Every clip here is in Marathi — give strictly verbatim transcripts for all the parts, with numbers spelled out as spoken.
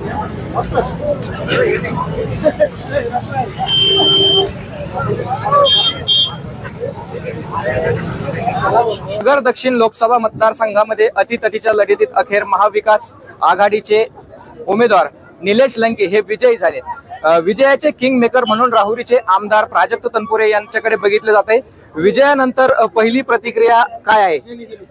नगर दक्षिण लोकसभा मतदारसंघामध्ये अतितटीच्या लढतीत अखेर महाविकास आघाडीचे उमेदवार निलेश लंके हे विजयी झाले। विजयाचे किंग मेकर म्हणून राहुरीचे आमदार प्राजक्त तनपुरे यांच्याकडे बघितले जाते। विजयानंतर पहिली प्रतिक्रिया काय आहे?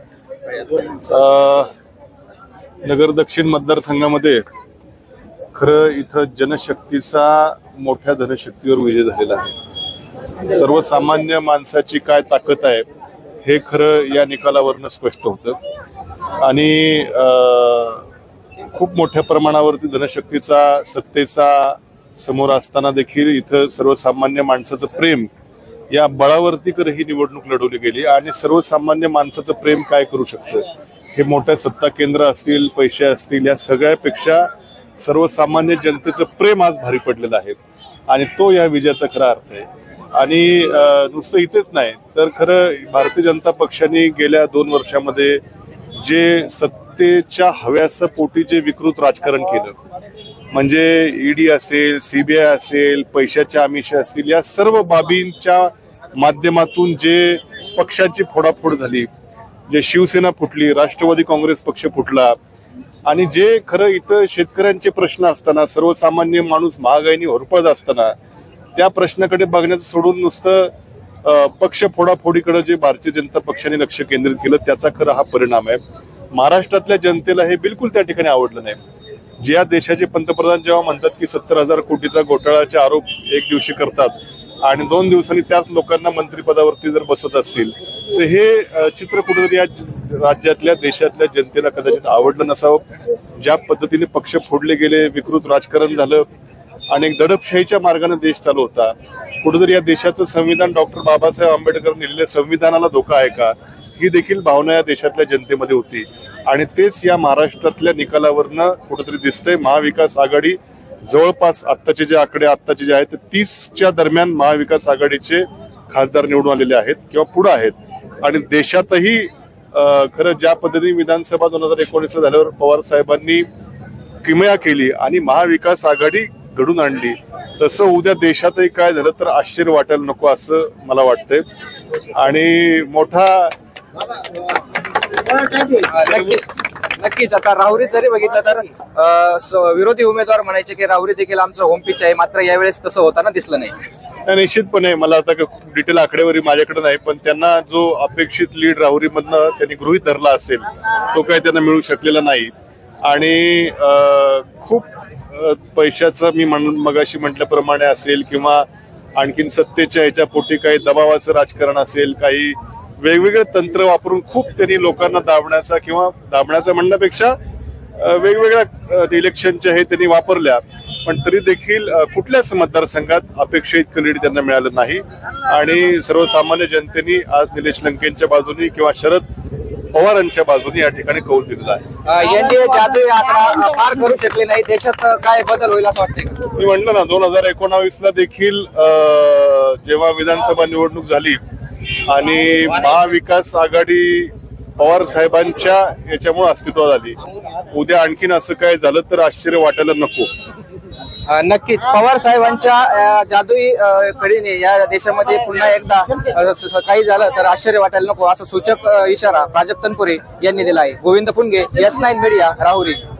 नगर दक्षिण मतदारसंघामध्ये खरं इथं जनशक्तीचा मोठ्या धनशक्तीवर विजय झालेला आहे। सर्वसामान्य माणसाची काय ताकद आहे हे खरं या निकालावरनं स्पष्ट होतं आणि खूप मोठ्या प्रमाणावरती धनशक्तीचा सत्तेचा समोर असताना देखील इथं सर्वसामान्य माणसाचं प्रेम या बळावरती कर ही निवडणूक लढवली गेली आणि सर्वसामान्य माणसाचं प्रेम काय करू शकतं हे मोठ्या सत्ता केंद्र असतील, पैसे असतील, या सगळ्यापेक्षा सर्वसामान्य जनतेचं प्रेम आज भारी पडलेलं आहे आणि तो या विजयाचा खरा अर्थ आहे। आणि नुसतं इथेच नाही तर खरं भारतीय जनता पक्षाने गेल्या दोन वर्षामध्ये जे सत्तेच्या हव्यासापोटी जे विकृत राजकारण केलं, म्हणजे ईडी असेल, सीबीआय असेल, पैशाच्या आमिष असतील, या सर्व बाबींच्या माध्यमातून जे पक्षाची फोडाफोड झाली, जे शिवसेना फुटली, राष्ट्रवादी काँग्रेस पक्ष फुटला आणि जे खरं इथं शेतकऱ्यांचे प्रश्न असताना, सर्वसामान्य माणूस महागाईने होरपळत असताना त्या प्रश्नाकडे बघण्याचं सोडून नुसतं पक्ष फोडाफोडीकडे जे भारतीय जनता पक्षाने लक्ष केंद्रित केलं त्याचा खरा हा परिणाम आहे। महाराष्ट्रातल्या जनतेला हे बिलकुल त्या ठिकाणी आवडलं नाही। ज्या देशाचे पंतप्रधान जेव्हा म्हणतात की सत्तर हजार कोटीचा घोटाळ्याचे आरोप एक दिवशी करतात आणि दोन दिवसांनी त्याच लोकांना मंत्रिपदावरती जर बसत असतील तर हे चित्र कुठेतरी या राज्यातल्या देशातल्या जनतेला कदाचित आवडलं नसावं। ज्या पद्धतीने पक्ष फोडले गेले, विकृत राजकारण झालं आणि एक दडपशाहीच्या मार्गाने देश चालू होता, कुठेतरी या देशाचं संविधान डॉक्टर बाबासाहेब आंबेडकर लिहिलेल्या संविधानाला धोका आहे का ही देखील भावना या देशातल्या जनतेमध्ये होती आणि तेच या महाराष्ट्रातल्या निकालावरनं कुठेतरी दिसतंय। महाविकास आघाडी जवळपास आत्ताचे जे आकडे आत्ताचे जे आहेत तीसच्या दरम्यान महाविकास आघाडीचे खासदार निवडून आलेले आहेत किंवा पुढे आहेत आणि देशातही खरं ज्या पद्धतीने विधानसभा दोन हजार एकोणीस झाल्यावर पवार साहेबांनी किमया केली आणि महाविकास आघाडी घडून आणली, तसं उद्या देशातही काय झालं तर आश्चर्य वाटायला नको असं मला वाटतंय। आणि मोठा नक्कीच आता राहुरीत जरी बघितलं तर विरोधी उमेदवार म्हणायचे की राहुरी देखील आमचं होम पिच आहे, मात्र यावेळेस तसं होताना दिसलं नाही। निश्चितपणे मला आता डिटेल आकडेवारी माझ्याकडे नाही, पण त्यांना जो अपेक्षित लीड राहुरीमधनं त्यांनी गृहीत धरला असेल तो काही त्यांना मिळू शकलेला नाही आणि खूप पैशाचं मी मगाशी म्हटल्याप्रमाणे असेल किंवा आणखीन सत्तेच्या ह्याच्या पोटी काही दबावाचं राजकारण असेल, काही वेगवेगळे तंत्र वापरून खूप त्यांनी लोकांना दाबण्याचा किंवा दाबण्याचा म्हणण्यापेक्षा वेगवेगळ्या इलेक्शनच्या हे त्यांनी वापरल्या, पण तरी देखील कुठल्याच मतदारसंघात अपेक्षित इतकं लीड त्यांना मिळालं नाही आणि सर्वसामान्य जनतेने आज निलेश लंकेंच्या बाजूने किंवा शरद पवारांच्या बाजूने या ठिकाणी कौल दिलेला आहे। एनडीए जादुई आकडा पार करू शकले नाही, देशात काय बदल होईल असं वाटतंय? मी म्हटलं ना, दोन हजार एकोणावीस ला देखील जेव्हा विधानसभा निवडणूक झाली आणि महाविकास आघाडी पवार साहेबांच्या याच्यामुळे अस्तित्वात आली, उद्या आणखीन असं काय झालं तर आश्चर्य वाटायला नको। नक्कीच पवार साहेबांच्या जादुई कडीने या देशामध्ये पुन्हा एकदा काही झालं तर आश्चर्य वाटायला नको असं सूचक इशारा प्राजक्त तनपुरे यांनी दिला आहे। Govind Phunge, S nine media, Rahuri.